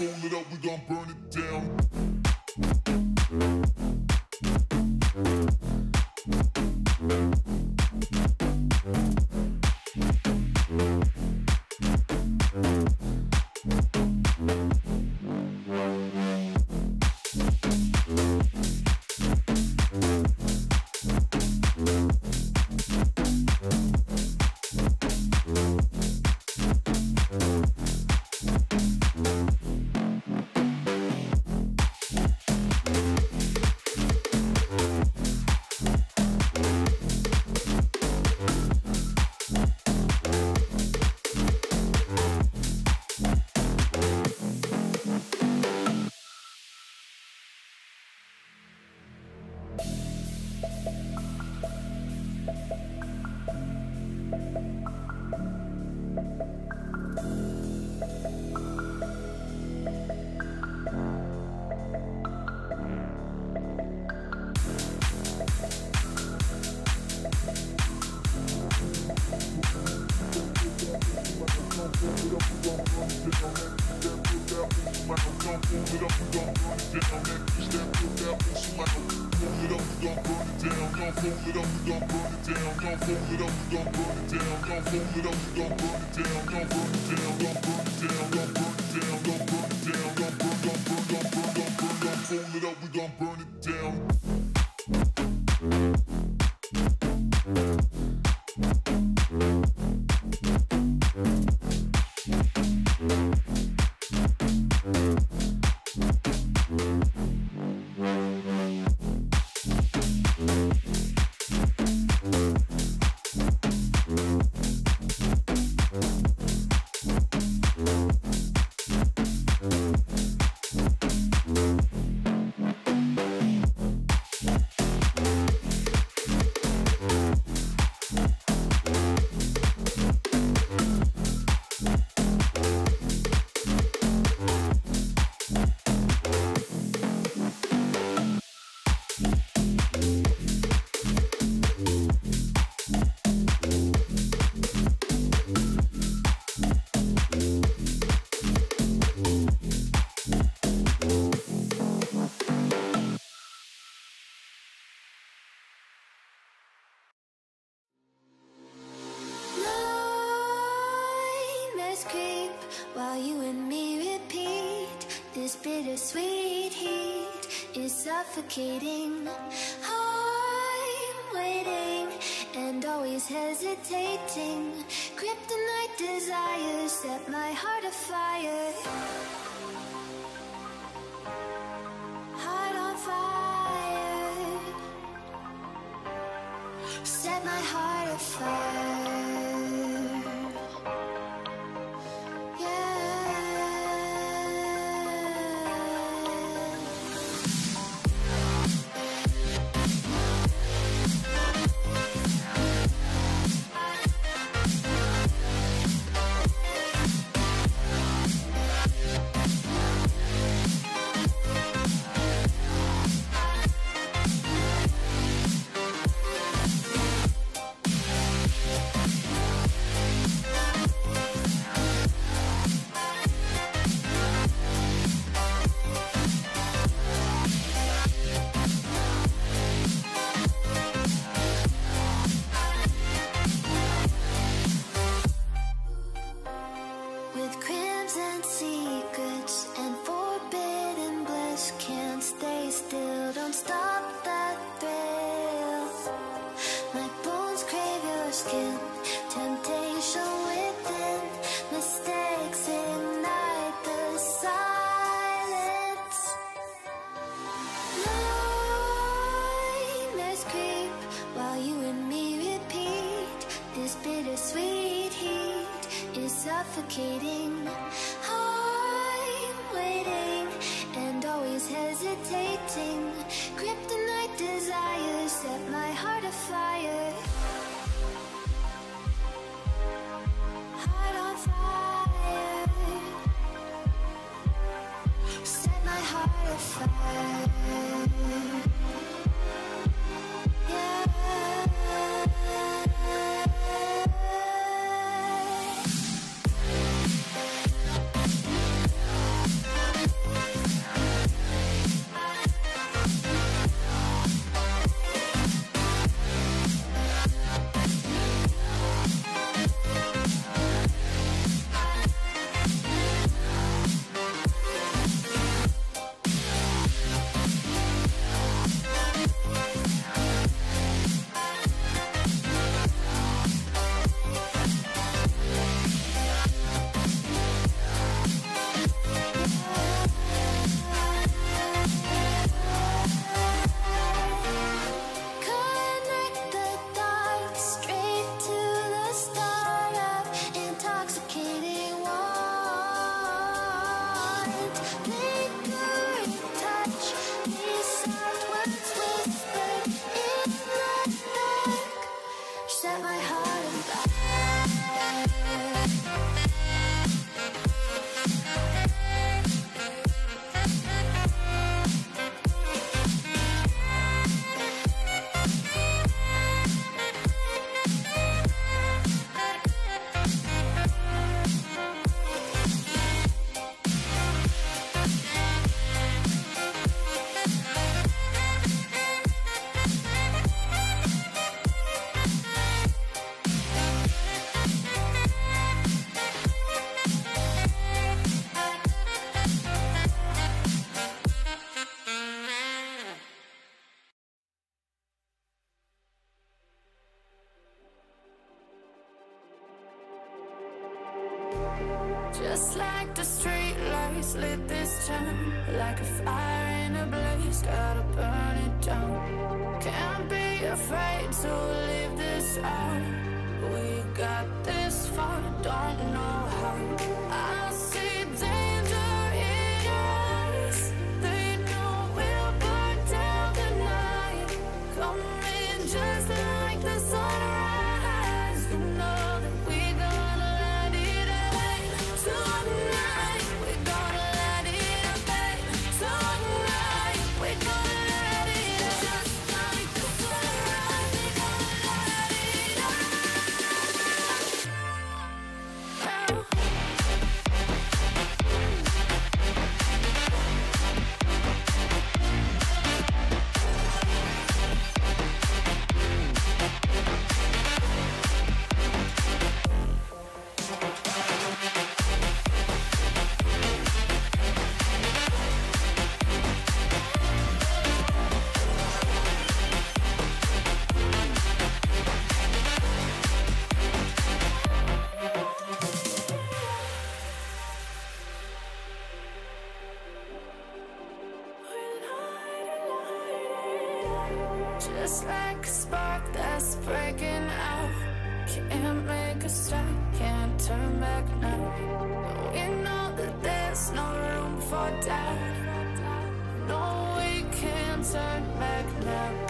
fold it up, we gon' burn it down. While you and me repeat, this bittersweet heat is suffocating. I'm waiting and always hesitating. Kryptonite desires set my heart afire. Heart on fire. Set my heart afire. Suffocating. I'm waiting and always hesitating. Kryptonite desires set my heart afire. Heart on fire. Set my heart afire. Yeah. the street lights lit this town like a fire in a blaze, gotta burn it down. Can't be afraid to leave this out. We got this far, don't know how. I see danger in us. They know we'll burn down the night. Coming just like the sunrise. You know that we're gonna let it rain tonight. We're gonna let it rain tonight. We're gonna let it just like the sunrise. We're gonna let it rain. Just like a spark that's breaking out. Can't make a stop, can't turn back now. We know that there's no room for doubt. No, we can't turn back now.